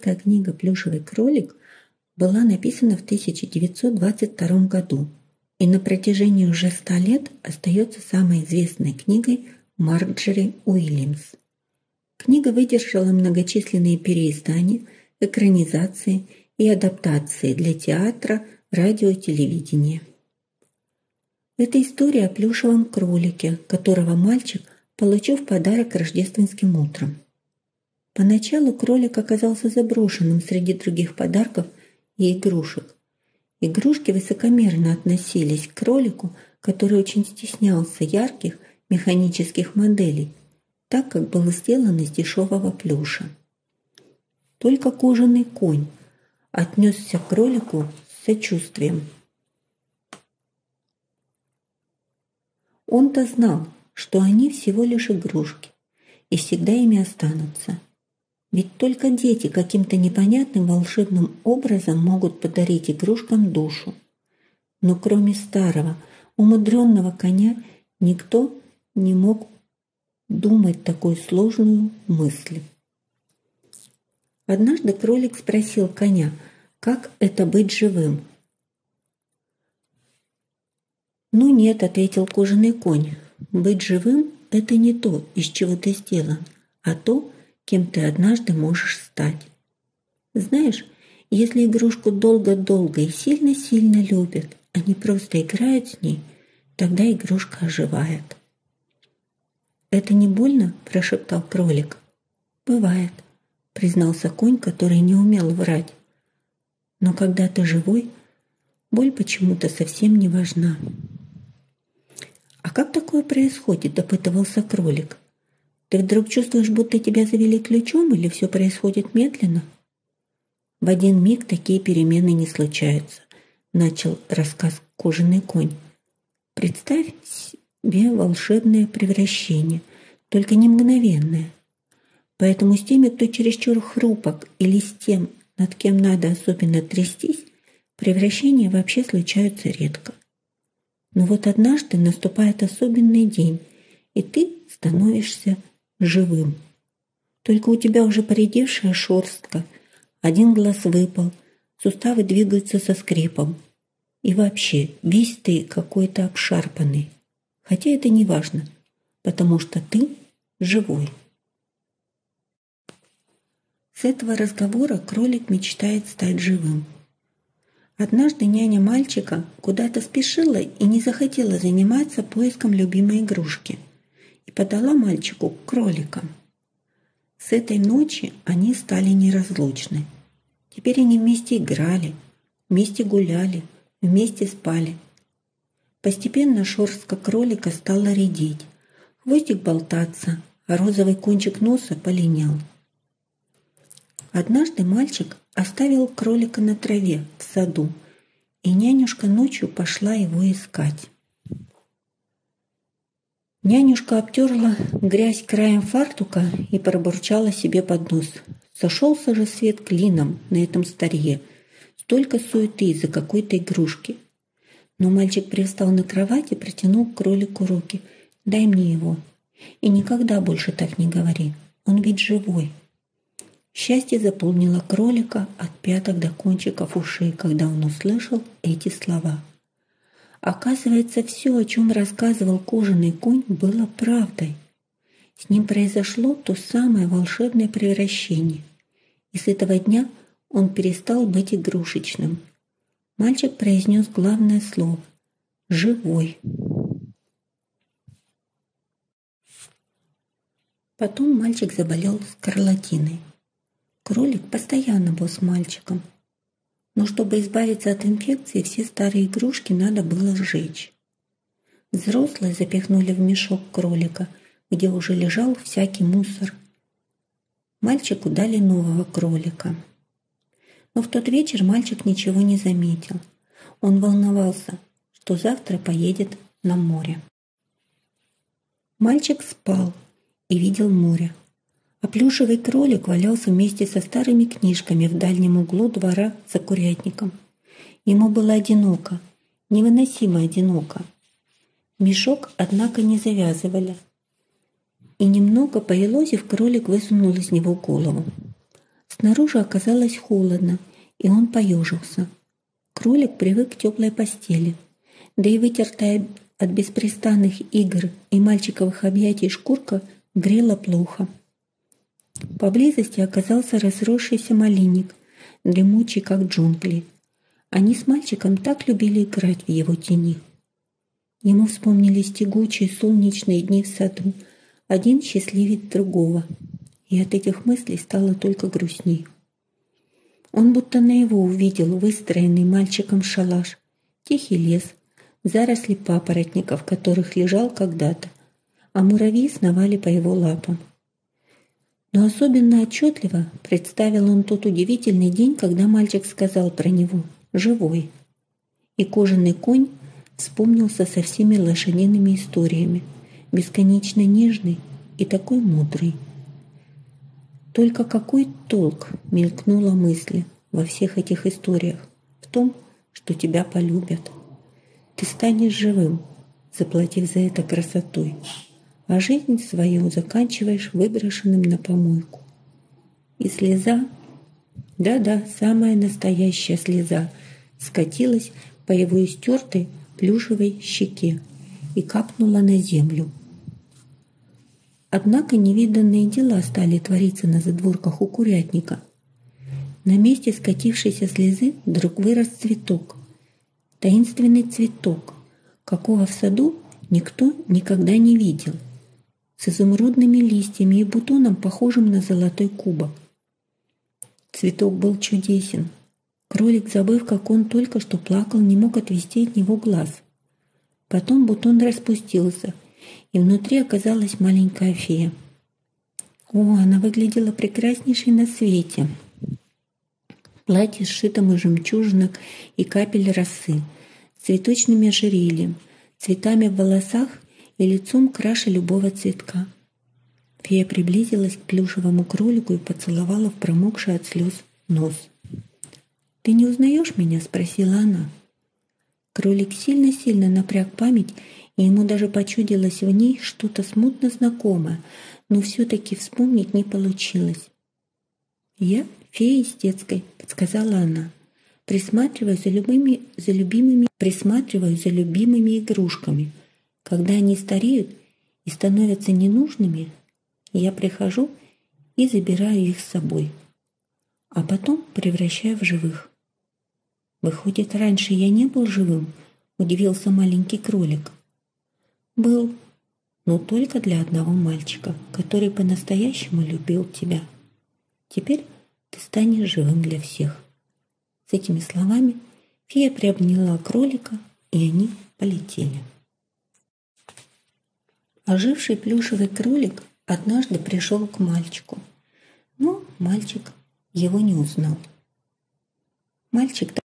детская книга «Плюшевый кролик» была написана в 1922 году и на протяжении уже 100 лет остается самой известной книгой Марджори Уильямс. Книга выдержала многочисленные переиздания, экранизации и адаптации для театра, радио и телевидения. Это история о плюшевом кролике, которого мальчик получил в подарок рождественским утром. Поначалу кролик оказался заброшенным среди других подарков и игрушек. Игрушки высокомерно относились к кролику, который очень стеснялся ярких механических моделей, так как был сделан из дешевого плюша. Только кожаный конь отнесся к кролику с сочувствием. Он-то знал, что они всего лишь игрушки и всегда ими останутся. Ведь только дети каким-то непонятным волшебным образом могут подарить игрушкам душу. Но кроме старого, умудренного коня, никто не мог думать такую сложную мысль. Однажды кролик спросил коня, как это быть живым. «Ну нет», — ответил кожаный конь, — «быть живым — это не то, из чего ты сделан, а то, кем ты однажды можешь стать. Знаешь, если игрушку долго-долго и сильно-сильно любят, а не просто играют с ней, тогда игрушка оживает». «Это не больно?» – прошептал кролик. «Бывает», – признался конь, который не умел врать. «Но когда ты живой, боль почему-то совсем не важна». «А как такое происходит?» – допытывался кролик. «Ты вдруг чувствуешь, будто тебя завели ключом, или все происходит медленно?» «В один миг такие перемены не случаются», – начал рассказ кожаный конь. «Представь себе волшебное превращение, только не мгновенное. Поэтому с теми, кто чересчур хрупок, или с тем, над кем надо особенно трястись, превращения вообще случаются редко. Но вот однажды наступает особенный день, и ты становишься живым. Только у тебя уже поредевшая шерстка, один глаз выпал, суставы двигаются со скрипом. И вообще, весь ты какой-то обшарпанный. Хотя это не важно, потому что ты живой». С этого разговора кролик мечтает стать живым. Однажды няня мальчика куда-то спешила и не захотела заниматься поиском любимой игрушки и подала мальчику к кроликам. С этой ночи они стали неразлучны. Теперь они вместе играли, вместе гуляли, вместе спали. Постепенно шерстка кролика стала редеть, хвостик болтаться, а розовый кончик носа полинел. Однажды мальчик оставил кролика на траве в саду, и нянюшка ночью пошла его искать. Нянюшка обтерла грязь краем фартука и пробурчала себе под нос. Сошелся же свет клином на этом старье. Столько суеты из-за какой-то игрушки. Но мальчик привстал на кровати и протянул к кролику руки. «Дай мне его. И никогда больше так не говори. Он ведь живой». Счастье заполнило кролика от пяток до кончиков ушей, когда он услышал эти слова. Оказывается, все, о чем рассказывал кожаный конь, было правдой. С ним произошло то самое волшебное превращение. И с этого дня он перестал быть игрушечным. Мальчик произнес главное слово – «живой». Потом мальчик заболел скарлатиной. Кролик постоянно был с мальчиком. Но чтобы избавиться от инфекции, все старые игрушки надо было сжечь. Взрослые запихнули в мешок кролика, где уже лежал всякий мусор. Мальчику дали нового кролика. Но в тот вечер мальчик ничего не заметил. Он волновался, что завтра поедет на море. Мальчик спал и видел море. А плюшевый кролик валялся вместе со старыми книжками в дальнем углу двора за курятником. Ему было одиноко, невыносимо одиноко. Мешок, однако, не завязывали. И немного поелозив, кролик высунул из него голову. Снаружи оказалось холодно, и он поежился. Кролик привык к теплой постели, да и вытертая от беспрестанных игр и мальчиковых объятий шкурка грела плохо. Поблизости оказался разросшийся малинник, дремучий, как джунгли. Они с мальчиком так любили играть в его тени. Ему вспомнились тягучие солнечные дни в саду, один счастливее другого, и от этих мыслей стало только грустней. Он будто наяву увидел выстроенный мальчиком шалаш, тихий лес, заросли папоротников, в которых лежал когда-то, а муравьи сновали по его лапам. Но особенно отчетливо представил он тот удивительный день, когда мальчик сказал про него «живой». И кожаный конь вспомнился со всеми лошадиными историями, бесконечно нежный и такой мудрый. Только какой толк, мелькнула мысль во всех этих историях, в том, что тебя полюбят. Ты станешь живым, заплатив за это красотой, а жизнь свою заканчиваешь выброшенным на помойку. И слеза, да-да, самая настоящая слеза, скатилась по его истертой плюшевой щеке и капнула на землю. Однако невиданные дела стали твориться на задворках у курятника. На месте скатившейся слезы вдруг вырос цветок. Таинственный цветок, какого в саду никто никогда не видел, с изумрудными листьями и бутоном, похожим на золотой кубок. Цветок был чудесен. Кролик, забыв, как он только что плакал, не мог отвести от него глаз. Потом бутон распустился, и внутри оказалась маленькая фея. О, она выглядела прекраснейшей на свете. Платье, сшитом из жемчужинок и капель росы, с цветочными ожерельем, цветами в волосах и лицом краше любого цветка. Фея приблизилась к плюшевому кролику и поцеловала в промокший от слез нос. «Ты не узнаешь меня?» – спросила она. Кролик сильно-сильно напряг память, и ему даже почудилось в ней что-то смутно знакомое, но все-таки вспомнить не получилось. «Я фея из детской», – подсказала она. «Присматриваю за любимыми игрушками. Когда они стареют и становятся ненужными, я прихожу и забираю их с собой, а потом превращаю в живых». «Выходит, раньше я не был живым?» – удивился маленький кролик. «Был, но только для одного мальчика, который по-настоящему любил тебя. Теперь ты станешь живым для всех». С этими словами фея приобняла кролика, и они полетели. Оживший плюшевый кролик однажды пришел к мальчику, но мальчик его не узнал. Мальчик